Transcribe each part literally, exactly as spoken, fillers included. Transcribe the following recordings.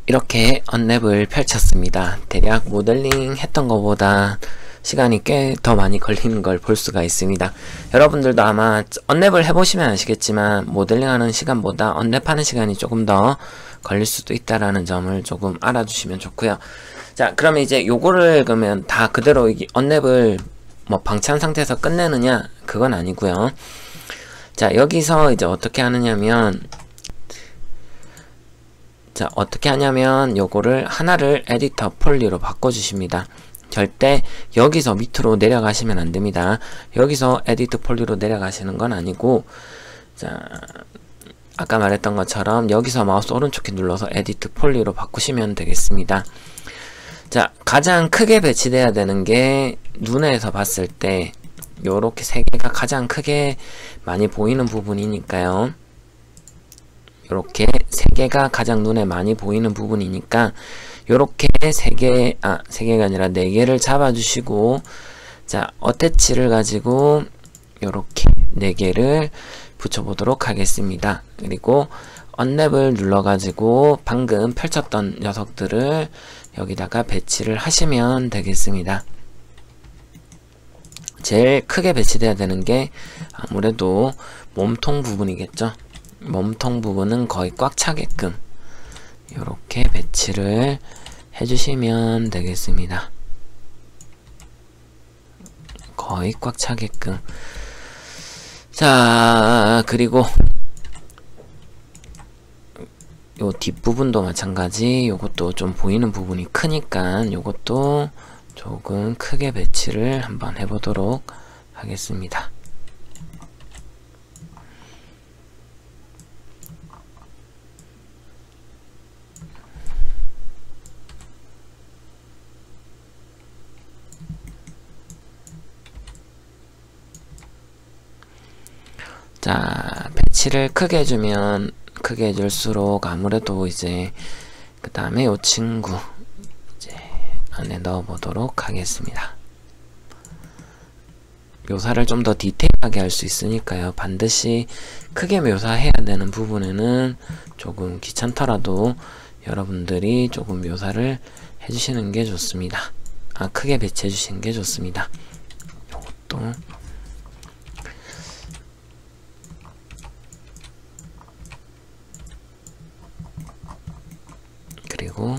이렇게 언랩을 펼쳤습니다. 대략 모델링 했던 것보다 시간이 꽤 더 많이 걸리는 걸 볼 수가 있습니다. 여러분들도 아마 언랩을 해보시면 아시겠지만 모델링하는 시간보다 언랩하는 시간이 조금 더 걸릴 수도 있다라는 점을 조금 알아주시면 좋고요. 자, 그러면 이제 요거를 그러면 다 그대로 언랩을 뭐 방치한 상태에서 끝내느냐? 그건 아니고요. 자, 여기서 이제 어떻게 하느냐면 자, 어떻게 하냐면 요거를 하나를 에디터 폴리로 바꿔주십니다. 절대 여기서 밑으로 내려가시면 안됩니다. 여기서 에디트 폴리로 내려가시는 건 아니고, 자, 아까 말했던 것처럼 여기서 마우스 오른쪽 키 눌러서 에디트 폴리로 바꾸시면 되겠습니다. 자, 가장 크게 배치돼야 되는 게 눈에서 봤을 때 요렇게 세 개가 가장 크게 많이 보이는 부분이니까요. 요렇게 세 개가 가장 눈에 많이 보이는 부분이니까 요렇게 세 개, 아, 세 개가 아니라 네 개를 잡아주시고, 자, 어태치를 가지고 요렇게 네 개를 붙여보도록 하겠습니다. 그리고 언랩을 눌러가지고 방금 펼쳤던 녀석들을 여기다가 배치를 하시면 되겠습니다. 제일 크게 배치돼야 되는 게 아무래도 몸통 부분이겠죠. 몸통 부분은 거의 꽉 차게끔 이렇게 배치를 해주시면 되겠습니다. 거의 꽉 차게끔. 자, 그리고 요 뒷부분도 마찬가지. 요것도 좀 보이는 부분이 크니까 요것도 조금 크게 배치를 한번 해보도록 하겠습니다. 자, 배치를 크게 해주면 크게 해줄수록 아무래도 이제 그 다음에 요 친구 이제 안에 넣어 보도록 하겠습니다. 묘사를 좀 더 디테일하게 할 수 있으니까요. 반드시 크게 묘사해야 되는 부분에는 조금 귀찮더라도 여러분들이 조금 묘사를 해주시는 게 좋습니다. 아, 크게 배치해 주시는 게 좋습니다. 요것도 그리고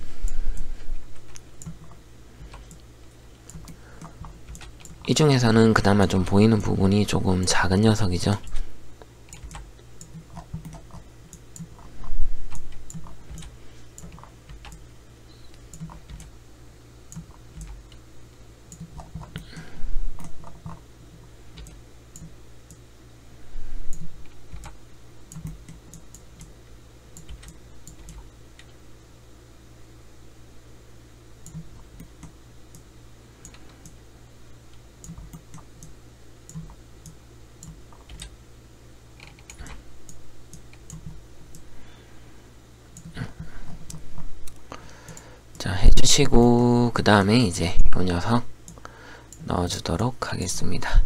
이 중에서는 그나마 좀 보이는 부분이 조금 작은 녀석이죠. 자, 해주시고 그 다음에 이제 이 녀석 넣어주도록 하겠습니다.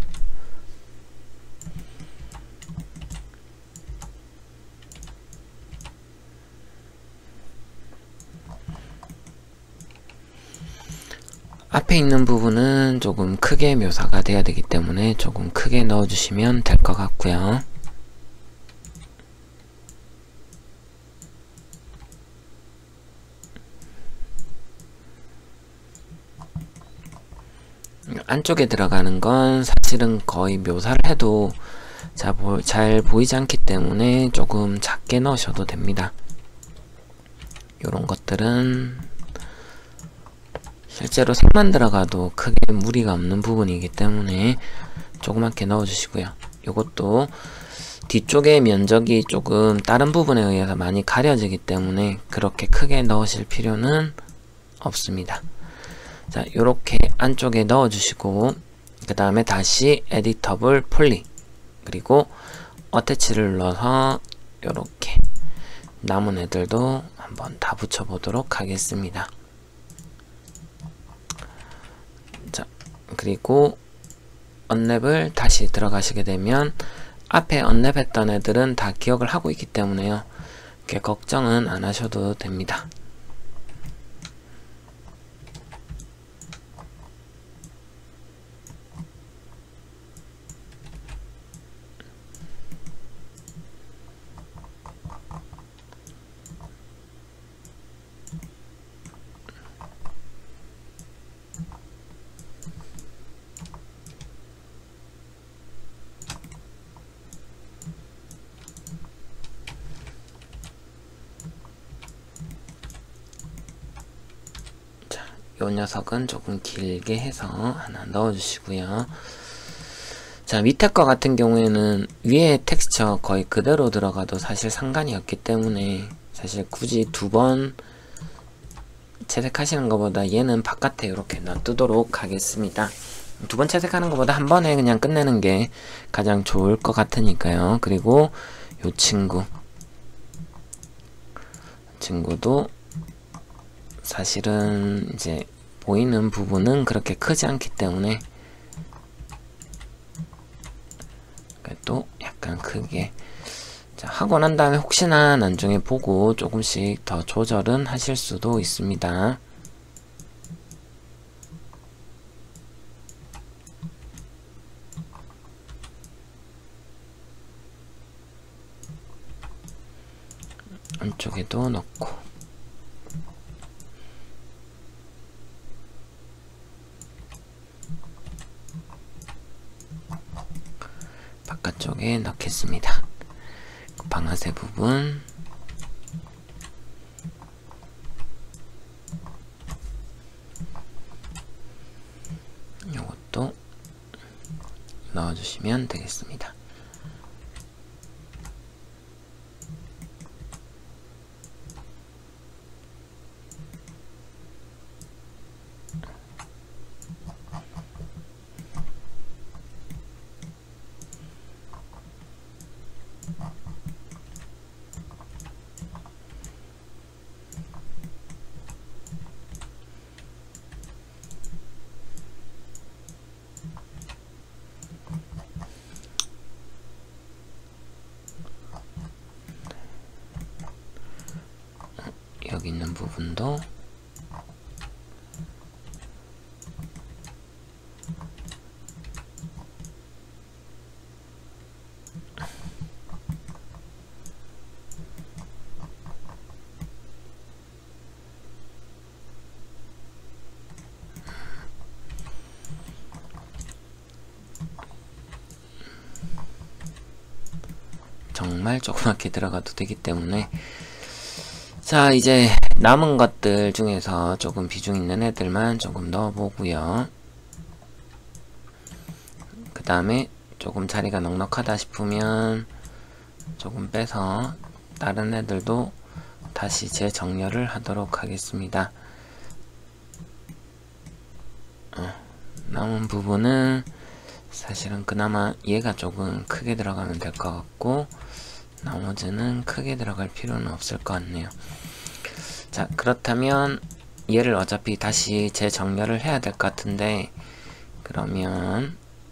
앞에 있는 부분은 조금 크게 묘사가 돼야 되기 때문에 조금 크게 넣어주시면 될 것 같고요. 안쪽에 들어가는 건 사실은 거의 묘사를 해도 잘, 보, 잘 보이지 않기 때문에 조금 작게 넣으셔도 됩니다. 요런 것들은 실제로 색만 들어가도 크게 무리가 없는 부분이기 때문에 조그맣게 넣어주시고요. 요것도 뒤쪽의 면적이 조금 다른 부분에 의해서 많이 가려지기 때문에 그렇게 크게 넣으실 필요는 없습니다. 자, 요렇게 안쪽에 넣어주시고 그 다음에 다시 에디터블 폴리 그리고 어태치를 눌러서 요렇게 남은 애들도 한번 다 붙여보도록 하겠습니다. 자, 그리고 언랩을 다시 들어가시게 되면 앞에 언랩했던 애들은 다 기억을 하고 있기 때문에요. 이렇게 걱정은 안 하셔도 됩니다. 요 녀석은 조금 길게 해서 하나 넣어주시고요. 자, 밑에 거 같은 경우에는 위에 텍스처 거의 그대로 들어가도 사실 상관이 없기 때문에 사실 굳이 두 번 채색하시는 것보다 얘는 바깥에 이렇게 놔두도록 하겠습니다. 두 번 채색하는 것보다 한 번에 그냥 끝내는 게 가장 좋을 것 같으니까요. 그리고 요 친구 친구도 사실은 이제 보이는 부분은 그렇게 크지 않기 때문에 또 약간 크게 자, 하고 난 다음에 혹시나 나중에 보고 조금씩 더 조절은 하실 수도 있습니다. 안쪽에도 넣고 바깥쪽에 넣겠습니다. 방아쇠 부분 요것도 넣어주시면 되겠습니다. 여기 있는 부분도 정말 조그맣게 들어가도 되기 때문에 자, 이제 남은 것들 중에서 조금 비중 있는 애들만 조금 넣어보고요. 그 다음에 조금 자리가 넉넉하다 싶으면 조금 빼서 다른 애들도 다시 재정렬을 하도록 하겠습니다. 어, 남은 부분은 사실은 그나마 얘가 조금 크게 들어가면 될 것 같고 나머지는 크게 들어갈 필요는 없을 것 같네요. 자, 그렇다면 얘를 어차피 다시 재정렬을 해야 될 것 같은데 그러면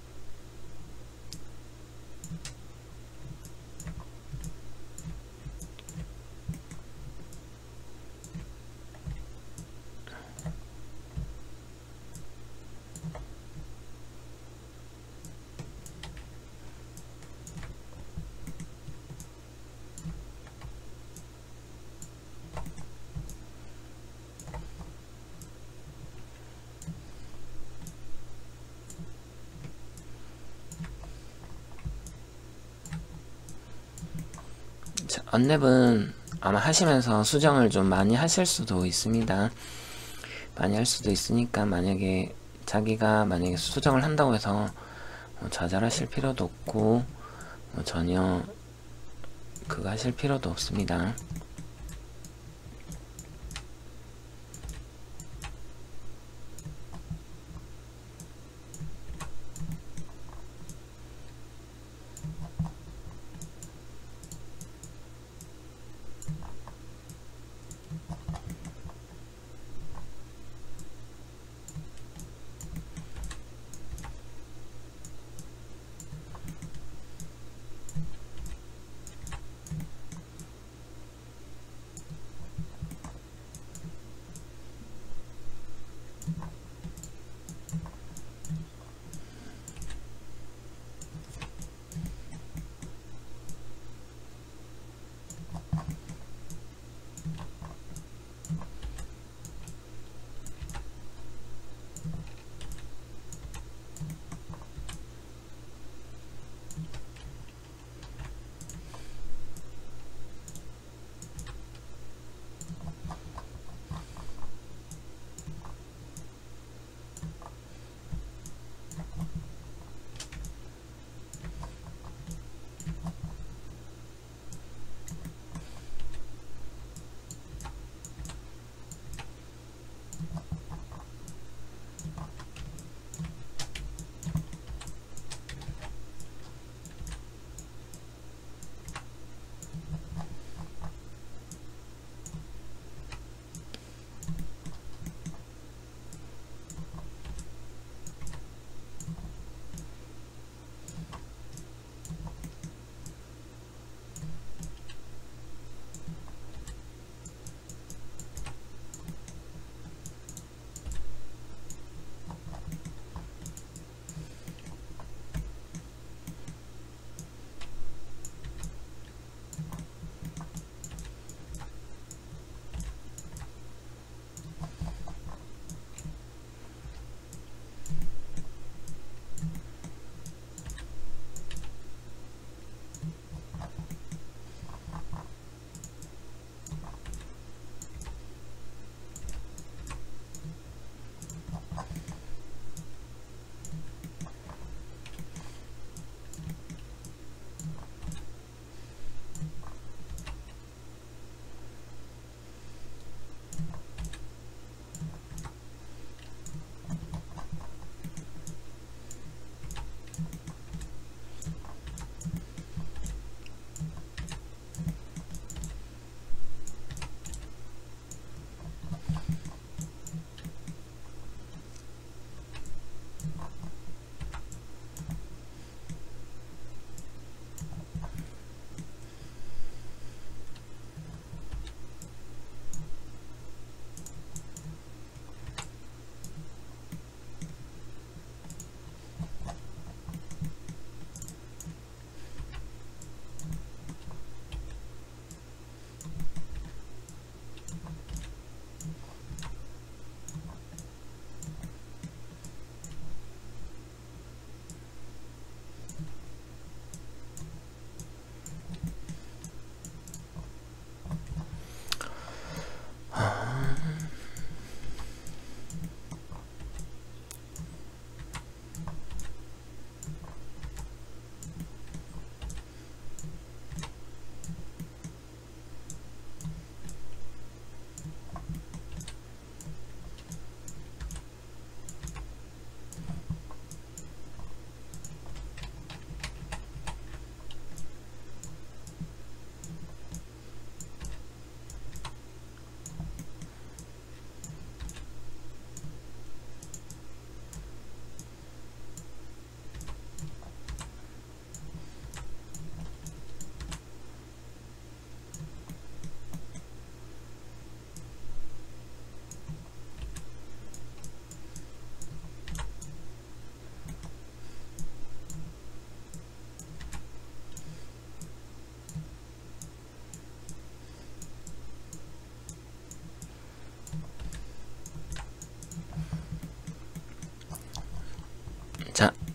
자, 언랩은 아마 하시면서 수정을 좀 많이 하실 수도 있습니다. 많이 할 수도 있으니까 만약에 자기가 만약에 수정을 한다고 해서 뭐 좌절하실 필요도 없고 뭐 전혀 그거 하실 필요도 없습니다.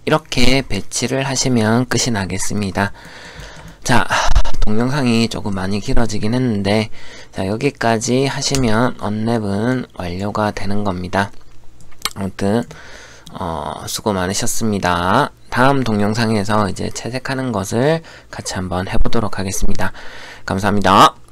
이렇게 배치를 하시면 끝이 나겠습니다. 자, 동영상이 조금 많이 길어지긴 했는데, 자, 여기까지 하시면 언랩은 완료가 되는 겁니다. 아무튼 어, 수고 많으셨습니다. 다음 동영상에서 이제 채색하는 것을 같이 한번 해보도록 하겠습니다. 감사합니다.